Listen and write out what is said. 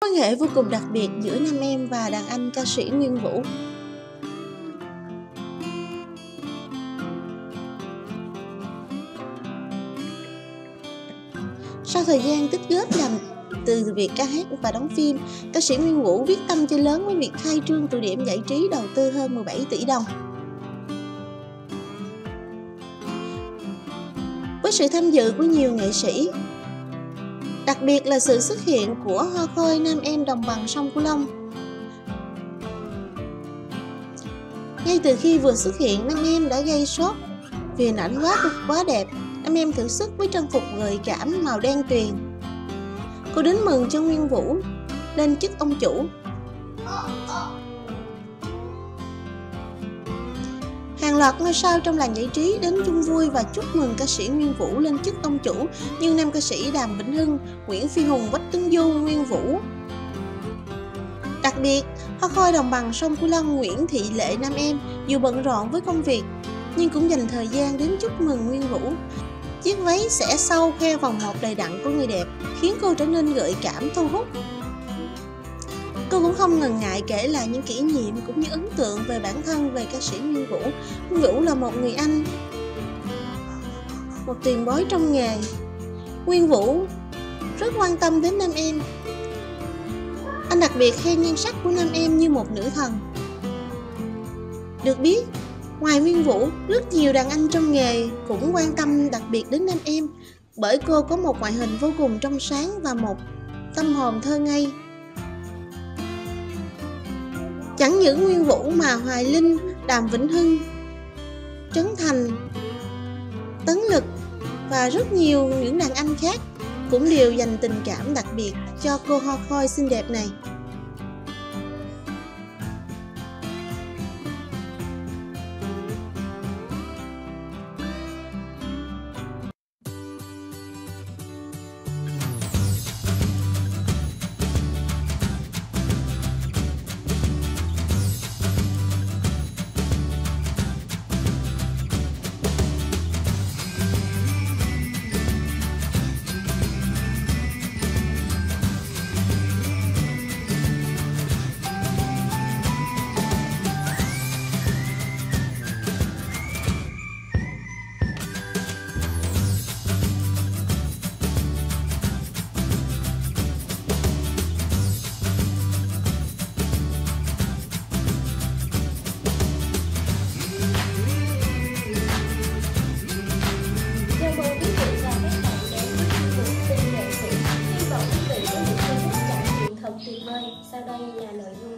Quan hệ vô cùng đặc biệt giữa nam em và đàn anh ca sĩ Nguyên Vũ. Sau thời gian tích góp làm từ việc ca hát và đóng phim, ca sĩ Nguyên Vũ quyết tâm chơi lớn với việc khai trương tụ điểm giải trí đầu tư hơn 17 tỷ đồng. Với sự tham dự của nhiều nghệ sĩ, đặc biệt là sự xuất hiện của hoa khôi nam em đồng bằng sông Cửu Long. Ngay từ khi vừa xuất hiện, nam em đã gây sốt vì hình ảnh quá đẹp. Nam em thử sức với trang phục gợi cảm màu đen tuyền. Cô đến mừng cho Nguyên Vũ lên chức ông chủ. Hàng loạt ngôi sao trong làng giải trí đến chung vui và chúc mừng ca sĩ Nguyên Vũ lên chức ông chủ như nam ca sĩ Đàm Vĩnh Hưng, Nguyễn Phi Hùng, Quách Tuấn Du, Nguyên Vũ. Đặc biệt, hoa khôi đồng bằng sông Cửu Long Nguyễn Thị Lệ nam em dù bận rộn với công việc nhưng cũng dành thời gian đến chúc mừng Nguyên Vũ. Chiếc váy xẻ sâu khoe vòng một đầy đặn của người đẹp khiến cô trở nên gợi cảm thu hút. Cô cũng không ngần ngại kể lại những kỷ niệm cũng như ấn tượng về bản thân về ca sĩ Nguyên Vũ. Nguyên Vũ là một người anh, một tiền bối trong nghề. Nguyên Vũ rất quan tâm đến nam em. Anh đặc biệt khen nhan sắc của nam em như một nữ thần. Được biết, ngoài Nguyên Vũ, rất nhiều đàn anh trong nghề cũng quan tâm đặc biệt đến nam em bởi cô có một ngoại hình vô cùng trong sáng và một tâm hồn thơ ngây. Chẳng những Nguyên Vũ mà Hoài Linh, Đàm Vĩnh Hưng, Trấn Thành, Tấn Lực và rất nhiều những đàn anh khác cũng đều dành tình cảm đặc biệt cho cô hoa khôi xinh đẹp này. Sau đây là nội dung